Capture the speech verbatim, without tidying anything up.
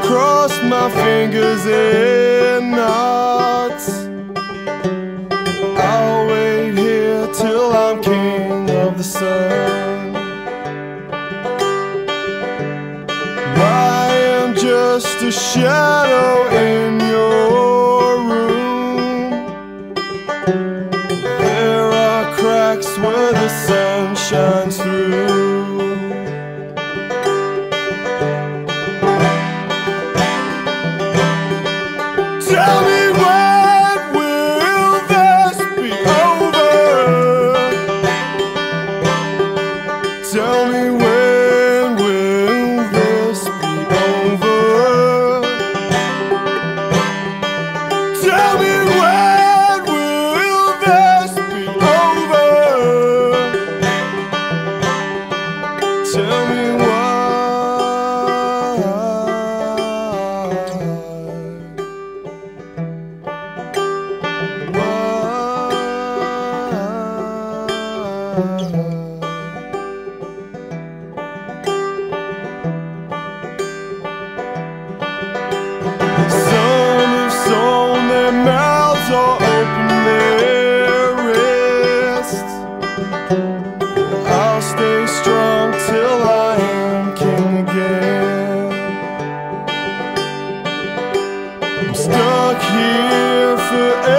cross my fingers and knots. I'll wait here till I'm king of the sun. I am just a shadow in your room. There are cracks where the sun shines through. Tell me, when will this be over? Tell me, when will this be over? Tell me, when will this be over? Tell me why. Some have sewn their mouths or opened their wrists. I'll stay strong till I am king again. I'm stuck here forever.